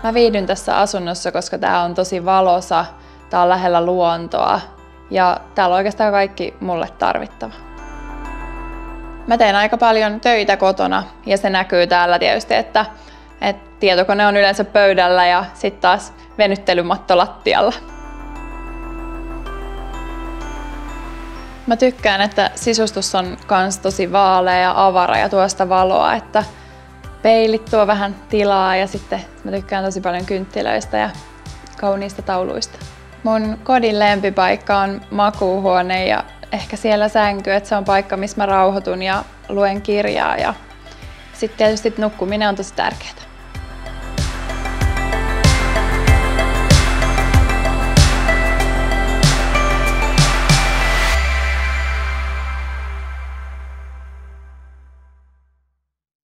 Mä viihdyn tässä asunnossa, koska tää on tosi valoisa, tää on lähellä luontoa ja täällä on oikeastaan kaikki mulle tarvittava. Mä teen aika paljon töitä kotona ja se näkyy täällä tietysti, että tietokone on yleensä pöydällä ja sitten taas venyttelymatto lattialla. Mä tykkään, että sisustus on kans tosi vaalea ja avara ja tuo sitä valoa, että peilit tuo vähän tilaa ja sitten mä tykkään tosi paljon kynttilöistä ja kauniista tauluista. Mun kodin lempipaikka on makuuhuone ja ehkä siellä sänky, että se on paikka, missä mä rauhoitun ja luen kirjaa ja sitten tietysti nukkuminen on tosi tärkeää.